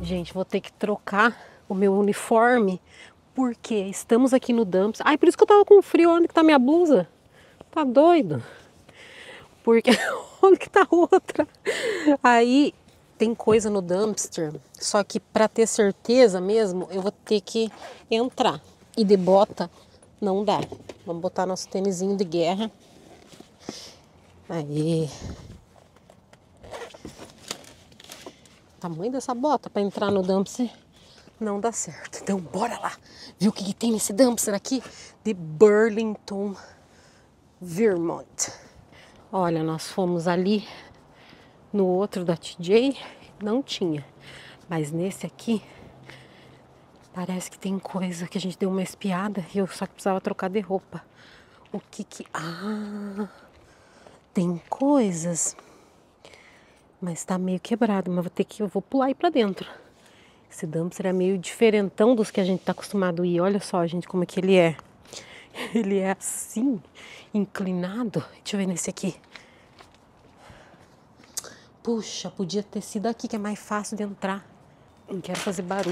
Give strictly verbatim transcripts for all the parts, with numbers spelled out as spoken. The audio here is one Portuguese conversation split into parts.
Gente, vou ter que trocar o meu uniforme, porque estamos aqui no dumpster. Ai, por isso que eu tava com frio. Onde que tá minha blusa? Tá doido? Porque onde que tá outra? Aí tem coisa no dumpster, só que pra ter certeza mesmo, eu vou ter que entrar. E de bota não dá. Vamos botar nosso tênisinho de guerra. Aí. O tamanho dessa bota pra entrar no dumpster não dá certo. Então bora lá. Viu o que, que tem nesse dumpster aqui? De Burlington, Vermont. Olha, nós fomos ali no outro da T J, não tinha. Mas nesse aqui, parece que tem coisa que a gente deu uma espiada e eu só precisava trocar de roupa. O que que... Ah, tem coisas, mas tá meio quebrado, mas vou ter que... Eu vou pular aí pra dentro. Esse dumpster é meio diferentão dos que a gente tá acostumado a ir. Olha só, gente, como é que ele é. Ele é assim, inclinado. Deixa eu ver nesse aqui. Puxa, podia ter sido aqui, que é mais fácil de entrar. Não quero fazer barulho.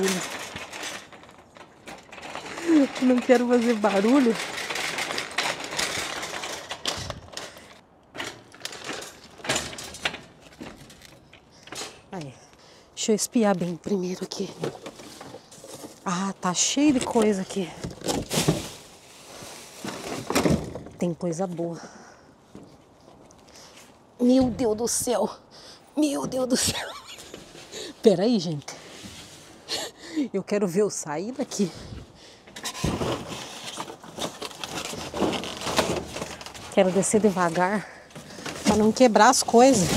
Não quero fazer barulho. Aí, deixa eu espiar bem primeiro aqui. Ah, tá cheio de coisa aqui. Tem coisa boa. Meu Deus do céu. Meu Deus do céu. Pera aí, gente. Eu quero ver eu sair daqui. Quero descer devagar para não quebrar as coisas.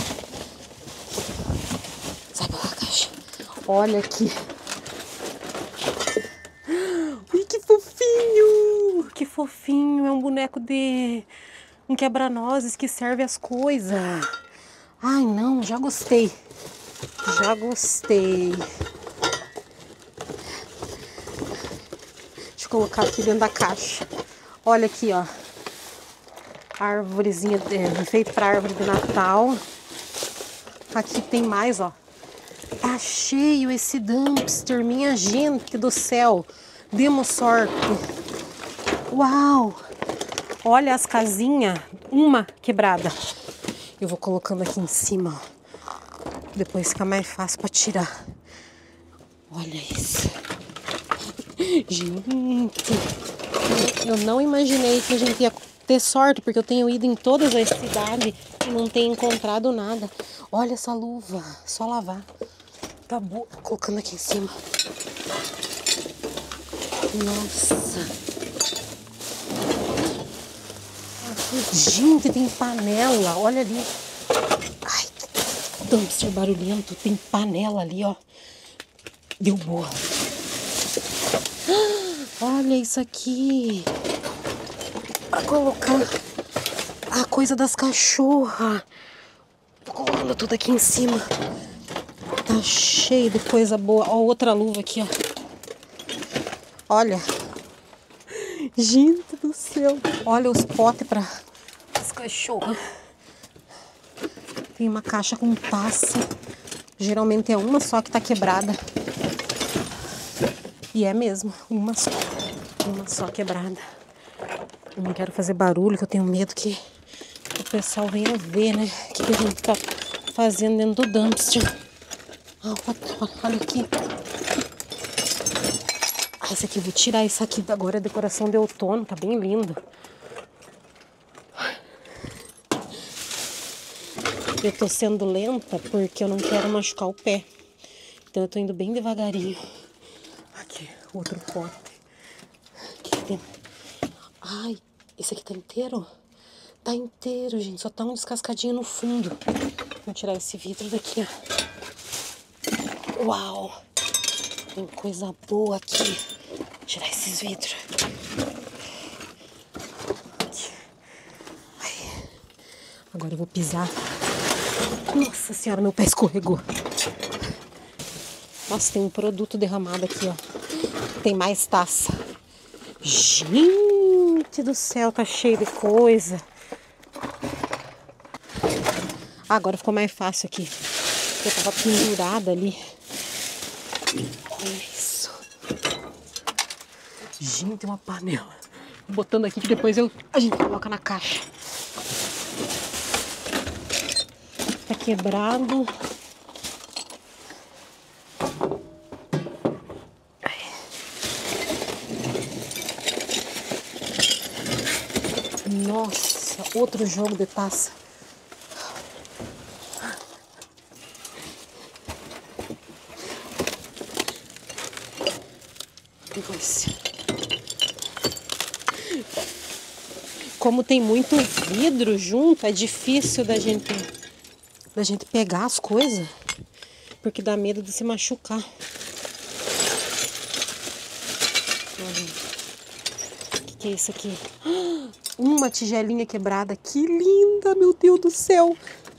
Sai pra lá, caixa. Olha aqui. Ui, que fofinho. Que fofinho. É um boneco de... um quebra-nozes que serve as coisas. Ai, não. Já gostei. Já gostei. Deixa eu colocar aqui dentro da caixa. Olha aqui, ó. Árvorezinha de, feito para árvore de Natal. Aqui tem mais, ó. Tá cheio esse dumpster, minha gente do céu. Demos sorte. Uau! Olha as casinhas, uma quebrada. Eu vou colocando aqui em cima, ó. Depois fica mais fácil para tirar. Olha isso. Gente, eu não imaginei que a gente ia ter sorte, porque eu tenho ido em todas as cidades e não tenho encontrado nada. Olha essa luva, só lavar. Tá boa. Colocando aqui em cima. Nossa. Gente, tem panela. Olha ali. Ai, que dumpster barulhento. Tem panela ali, ó. Deu boa. Olha isso aqui. Pra colocar a coisa das cachorras. Tô colocando tudo aqui em cima. Tá cheio de coisa boa. Ó, outra luva aqui, ó. Olha. Gente do céu. Olha os potes para as cachorras. Tem uma caixa com taça. Geralmente é uma só que tá quebrada. E é mesmo, uma só. Uma só quebrada. Eu não quero fazer barulho, que eu tenho medo que o pessoal venha ver, né? O que, que a gente tá fazendo dentro do dumpster. Ah, olha aqui. Ah, esse aqui, eu vou tirar isso aqui. Agora é decoração de outono, tá bem lindo. Eu tô sendo lenta porque eu não quero machucar o pé. Então eu tô indo bem devagarinho. Aqui, outro pote. Aqui tem... Ai, esse aqui tá inteiro? Tá inteiro, gente. Só tá um descascadinho no fundo. Vou tirar esse vidro daqui, ó. Uau! Tem coisa boa aqui. Vou tirar esses vidros. Aqui. Ai. Agora eu vou pisar. Nossa senhora, meu pé escorregou. Nossa, tem um produto derramado aqui, ó. Tem mais taça. Gente do céu, tá cheio de coisa. Ah, agora ficou mais fácil aqui. Eu tava pendurada ali. Isso. Gente, uma panela. Vou botando aqui que depois eu, a gente coloca na caixa. Tá quebrado. Nossa, outro jogo de taça. Esse. Como tem muito vidro junto, é difícil da gente, da gente pegar as coisas, porque dá medo de se machucar. O que, que é isso aqui? Uma tigelinha quebrada. Que linda, meu Deus do céu!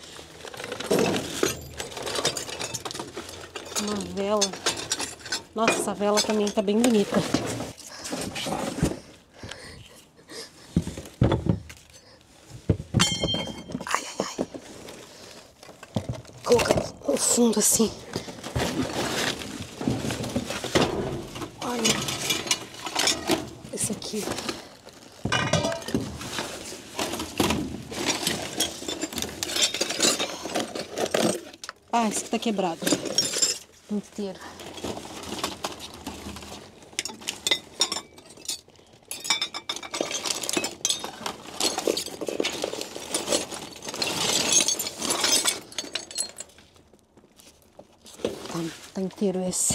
Uma vela. Nossa, essa vela também tá bem bonita. Ai, ai, ai. Colocar no fundo assim. Olha. Esse aqui. Ah, esse aqui tá quebrado. Inteiro. Tá inteiro esse.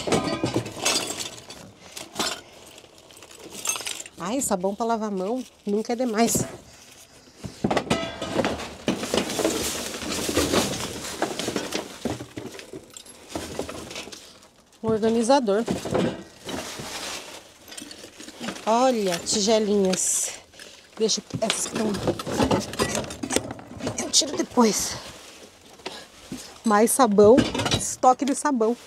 Ai, sabão para lavar a mão nunca é demais. Um organizador. Olha, tigelinhas. Deixa essas que estão. Eu tiro depois. Mais sabão, estoque de sabão.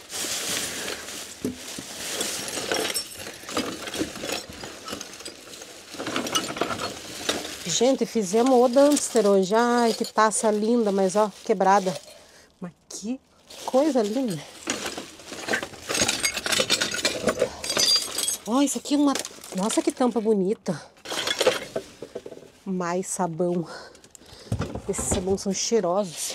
Gente, fizemos o dumpster hoje. Ai, que taça linda, mas ó, quebrada. Mas que coisa linda. Ó, isso aqui é uma... Nossa, que tampa bonita. Mais sabão. Esses sabões são cheirosos.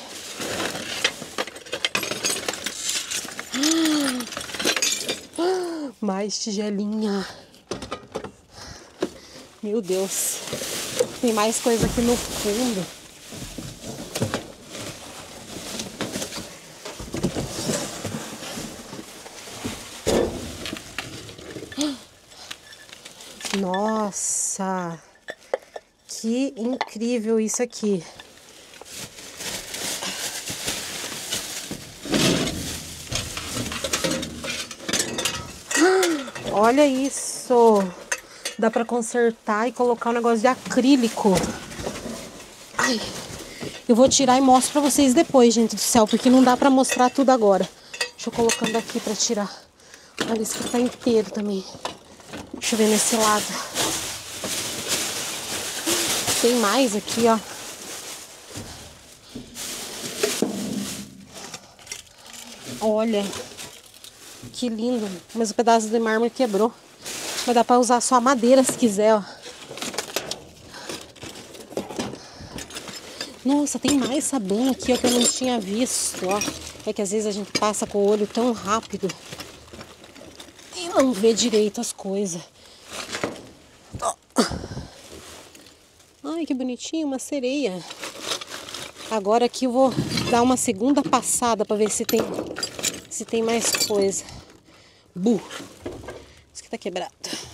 Mais tigelinha. Meu Deus. Tem mais coisa aqui no fundo. Nossa. Que incrível isso aqui. Olha isso. Dá pra consertar e colocar um negócio de acrílico. Ai. Eu vou tirar e mostro pra vocês depois, gente do céu, porque não dá pra mostrar tudo agora. Deixa eu colocando aqui pra tirar. Olha, isso aqui tá inteiro também. Deixa eu ver nesse lado. Tem mais aqui, ó. Olha. Que lindo. Mas o pedaço de mármore quebrou. Vai dar pra usar só a madeira se quiser, ó. Nossa, tem mais sabão aqui, ó, que eu não tinha visto, ó. É que às vezes a gente passa com o olho tão rápido e não vê direito as coisas. Ai, que bonitinho, uma sereia. Agora aqui eu vou dar uma segunda passada pra ver se tem, se tem mais coisa. Bu. Isso aqui tá quebrado.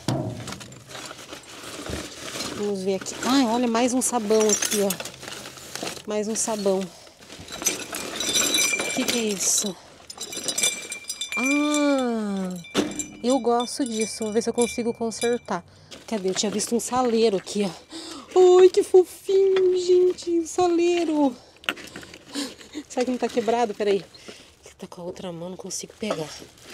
Vamos ver aqui. Ai, olha, mais um sabão aqui, ó. Mais um sabão. O que que é isso? Ah, eu gosto disso. Vou ver se eu consigo consertar. Cadê? Eu tinha visto um saleiro aqui, ó. Ai, que fofinho, gente. Um saleiro. Será que não tá quebrado? Peraí. Tá com a outra mão, não consigo pegar.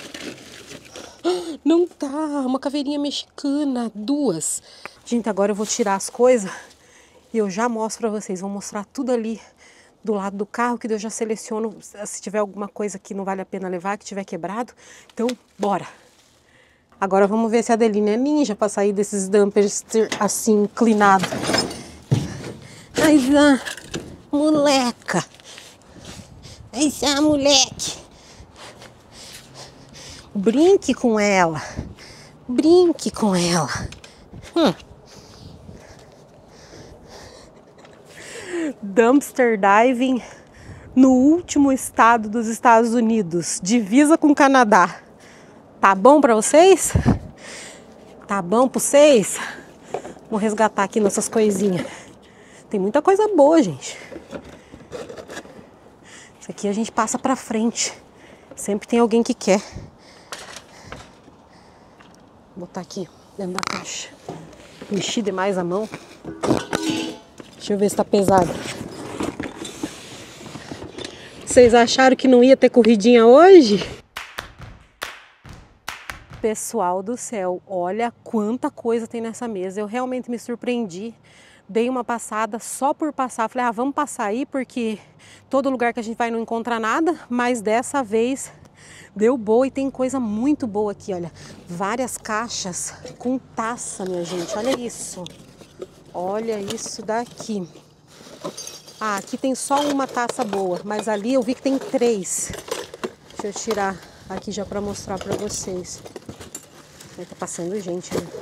Não tá. Uma caveirinha mexicana. Duas. Gente, agora eu vou tirar as coisas e eu já mostro pra vocês. Vou mostrar tudo ali do lado do carro, que eu já seleciono se tiver alguma coisa que não vale a pena levar, que tiver quebrado. Então, bora! Agora vamos ver se a Adeline é ninja para sair desses dumpers assim, inclinado. Mas a moleca! Essa moleque! Brinque com ela! Brinque com ela! Hum. Dumpster diving no último estado dos Estados Unidos, divisa com o Canadá. Tá bom pra vocês? Tá bom pra vocês? Vou resgatar aqui nossas coisinhas. Tem muita coisa boa, gente. Isso aqui a gente passa pra frente. Sempre tem alguém que quer. Vou botar aqui dentro da caixa. Mexi demais a mão. Deixa eu ver se tá pesado. Vocês acharam que não ia ter corridinha hoje? Pessoal do céu, olha quanta coisa tem nessa mesa. Eu realmente me surpreendi. Dei uma passada só por passar. Falei, ah, vamos passar aí porque todo lugar que a gente vai não encontra nada. Mas dessa vez deu boa e tem coisa muito boa aqui, olha. Várias caixas com taça, minha gente. Olha isso. Olha isso daqui. Ah, aqui tem só uma taça boa, mas ali eu vi que tem três. Deixa eu tirar aqui já para mostrar para vocês. Aí tá passando gente, né?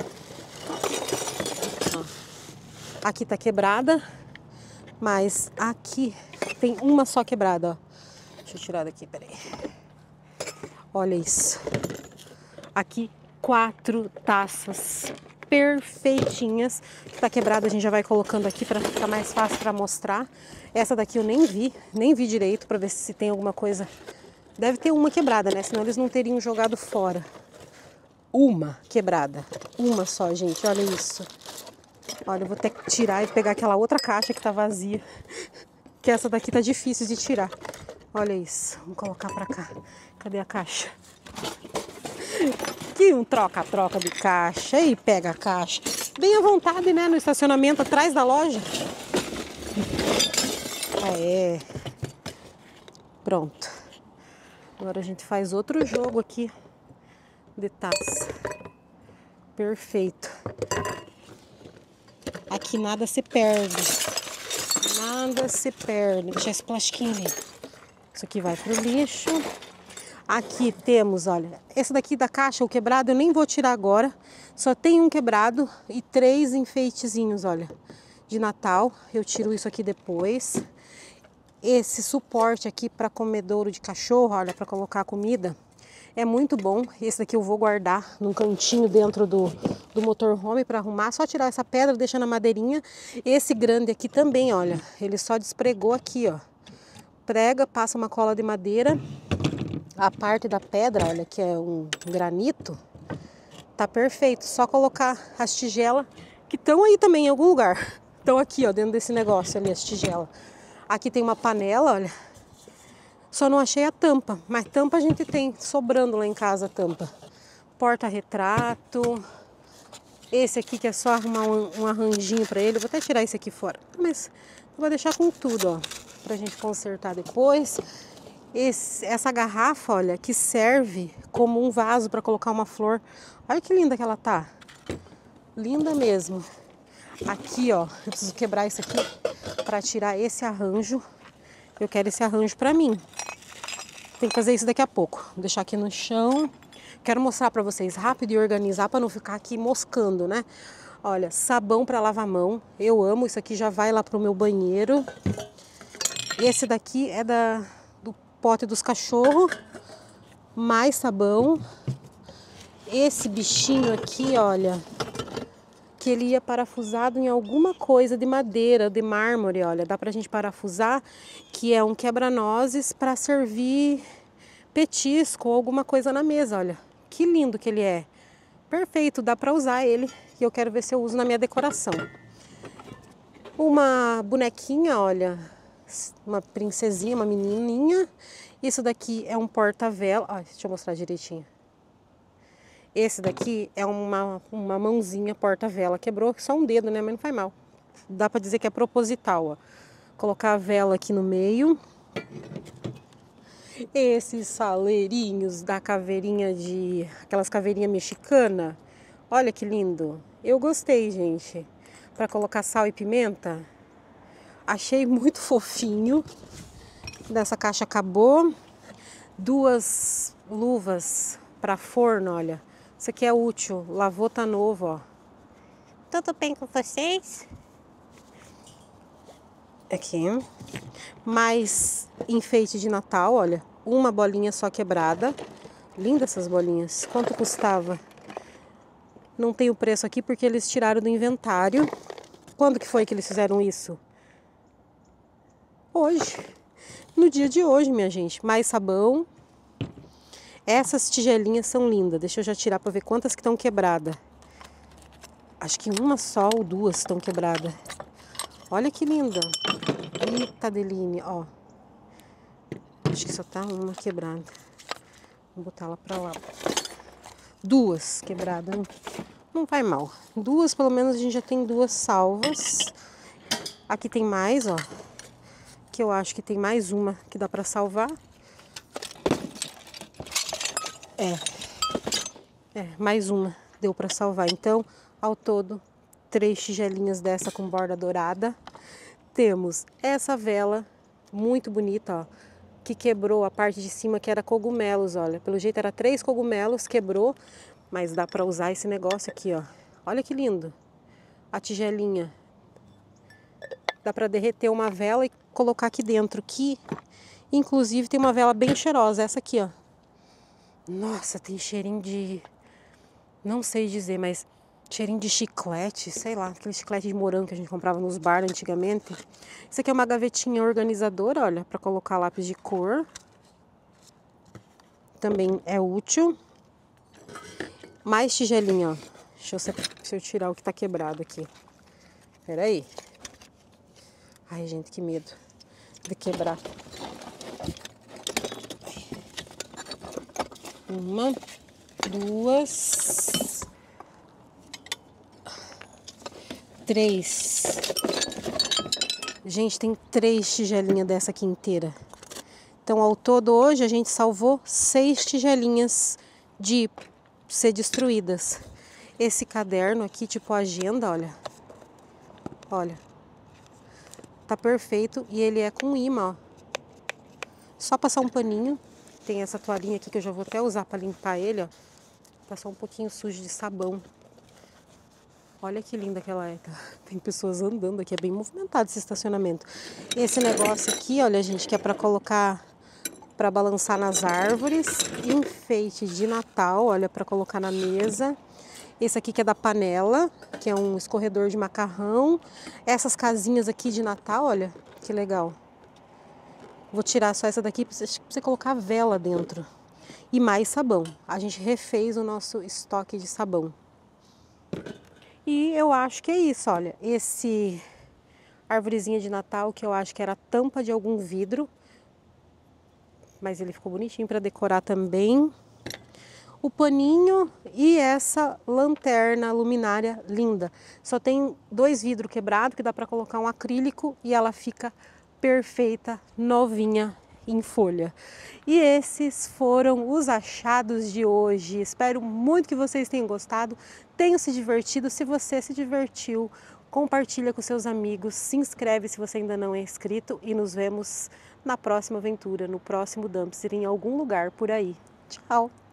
Ó. Aqui tá quebrada, mas aqui tem uma só quebrada, ó. Deixa eu tirar daqui, peraí. Olha isso. Aqui quatro taças perfeitinhas. Que tá quebrada, a gente já vai colocando aqui para ficar mais fácil para mostrar. Essa daqui eu nem vi, nem vi direito para ver se tem alguma coisa. Deve ter uma quebrada, né? Senão eles não teriam jogado fora. Uma quebrada. Uma só, gente. Olha isso. Olha, eu vou ter que tirar e pegar aquela outra caixa que tá vazia. Que essa daqui tá difícil de tirar. Olha isso. Vamos colocar pra cá. Cadê a caixa? Que um troca-troca de caixa. E pega a caixa. Bem à vontade, né? No estacionamento atrás da loja. É. Pronto. Agora a gente faz outro jogo aqui de taça. Perfeito. Aqui nada se perde. Nada se perde. Vou deixar esse plastiquinho ali. Isso aqui vai pro lixo. Aqui temos, olha, esse daqui da caixa, o quebrado, eu nem vou tirar agora. Só tem um quebrado e três enfeitezinhos, olha, de Natal. Eu tiro isso aqui depois. Esse suporte aqui para comedouro de cachorro, olha, para colocar comida, é muito bom. Esse daqui eu vou guardar num cantinho dentro do, do motorhome para arrumar. Só tirar essa pedra, deixar na madeirinha. Esse grande aqui também, olha, ele só despregou aqui, ó. Prega, passa uma cola de madeira. A parte da pedra, olha, que é um granito, tá perfeito. Só colocar as tigelas, que estão aí também em algum lugar. Estão aqui, ó, dentro desse negócio ali, as tigelas. Aqui tem uma panela, olha. Só não achei a tampa, mas tampa a gente tem sobrando lá em casa, a tampa. Porta-retrato. Esse aqui que é só arrumar um, um arranjinho pra ele. Eu vou até tirar esse aqui fora, mas eu vou deixar com tudo, ó, pra gente consertar depois. Esse, essa garrafa, olha, que serve como um vaso para colocar uma flor. Olha que linda que ela tá. Linda mesmo. Aqui, ó, eu preciso quebrar isso aqui para tirar esse arranjo. Eu quero esse arranjo para mim. Tem que fazer isso daqui a pouco. Vou deixar aqui no chão. Quero mostrar para vocês rápido e organizar para não ficar aqui moscando, né? Olha, sabão para lavar a mão. Eu amo. Isso aqui já vai lá pro meu banheiro. Esse daqui é da... pote dos cachorros, mais sabão. Esse bichinho aqui, olha, que ele ia parafusado em alguma coisa de madeira, de mármore, olha, dá pra gente parafusar, que é um quebra-nozes para servir petisco ou alguma coisa na mesa, olha. Que lindo que ele é. Perfeito, dá pra usar ele e eu quero ver se eu uso na minha decoração. Uma bonequinha, olha, uma princesinha, uma menininha. Isso daqui é um porta-vela. Ah, deixa eu mostrar direitinho. Esse daqui é uma, uma mãozinha porta-vela. Quebrou só um dedo, né? Mas não faz mal. Dá pra dizer que é proposital, ó. Colocar a vela aqui no meio. Esses saleirinhos da caveirinha de... aquelas caveirinhas mexicanas. Olha que lindo. Eu gostei, gente. Para colocar sal e pimenta. Achei muito fofinho. Dessa caixa acabou. Duas luvas para forno, olha. Isso aqui é útil. Lavou, tá novo, ó. Tudo bem com vocês? Aqui. Mais enfeite de Natal, olha. Uma bolinha só quebrada. Linda essas bolinhas. Quanto custava? Não tem o preço aqui porque eles tiraram do inventário. Quando que foi que eles fizeram isso? Hoje. No dia de hoje, minha gente. Mais sabão. Essas tigelinhas são lindas. Deixa eu já tirar para ver quantas que estão quebradas. Acho que uma só ou duas estão quebradas. Olha que linda. Eita, Deline, ó. Acho que só tá uma quebrada. Vou botar ela pra lá. Duas quebradas. Não vai mal. Duas, pelo menos, a gente já tem duas salvas. Aqui tem mais, ó. Que eu acho que tem mais uma que dá pra salvar. É. É, mais uma deu pra salvar. Então, ao todo, três tigelinhas dessa com borda dourada. Temos essa vela muito bonita, ó. Que quebrou a parte de cima, que era cogumelos, olha. Pelo jeito era três cogumelos, quebrou. Mas dá pra usar esse negócio aqui, ó. Olha que lindo. A tigelinha. Dá pra derreter uma vela e colocar aqui dentro. Que, inclusive, tem uma vela bem cheirosa. Essa aqui, ó. Nossa, tem cheirinho de... Não sei dizer, mas... Cheirinho de chiclete, sei lá. Aquele chiclete de morango que a gente comprava nos bar antigamente. Isso aqui é uma gavetinha organizadora, olha. Pra colocar lápis de cor. Também é útil. Mais tigelinha, ó. Deixa eu, deixa eu tirar o que tá quebrado aqui. Pera aí. Ai, gente, que medo de quebrar. Uma, duas, três. Gente, tem três tigelinhas dessa aqui inteira. Então, ao todo, hoje, a gente salvou seis tigelinhas de ser destruídas. Esse caderno aqui, tipo agenda, olha. Olha. Tá perfeito. E ele é com imã, ó. Só passar um paninho. Tem essa toalhinha aqui que eu já vou até usar para limpar ele, ó. Passar um pouquinho sujo de sabão. Olha que linda que ela é. Tem pessoas andando aqui, é bem movimentado esse estacionamento. Esse negócio aqui, olha, gente, que é para colocar, para balançar nas árvores. Enfeite de Natal, olha, para colocar na mesa. Esse aqui que é da panela, que é um escorredor de macarrão. Essas casinhas aqui de Natal, olha, que legal. Vou tirar só essa daqui para você, pra você colocar vela dentro. E mais sabão. A gente refez o nosso estoque de sabão. E eu acho que é isso, olha. Esse arvorezinha de Natal, que eu acho que era tampa de algum vidro. Mas ele ficou bonitinho para decorar também. O paninho e essa lanterna luminária linda. Só tem dois vidros quebrados que dá para colocar um acrílico e ela fica perfeita, novinha em folha. E esses foram os achados de hoje. Espero muito que vocês tenham gostado, tenham se divertido. Se você se divertiu, compartilha com seus amigos, se inscreve se você ainda não é inscrito e nos vemos na próxima aventura, no próximo dumpster, em algum lugar por aí. Tchau!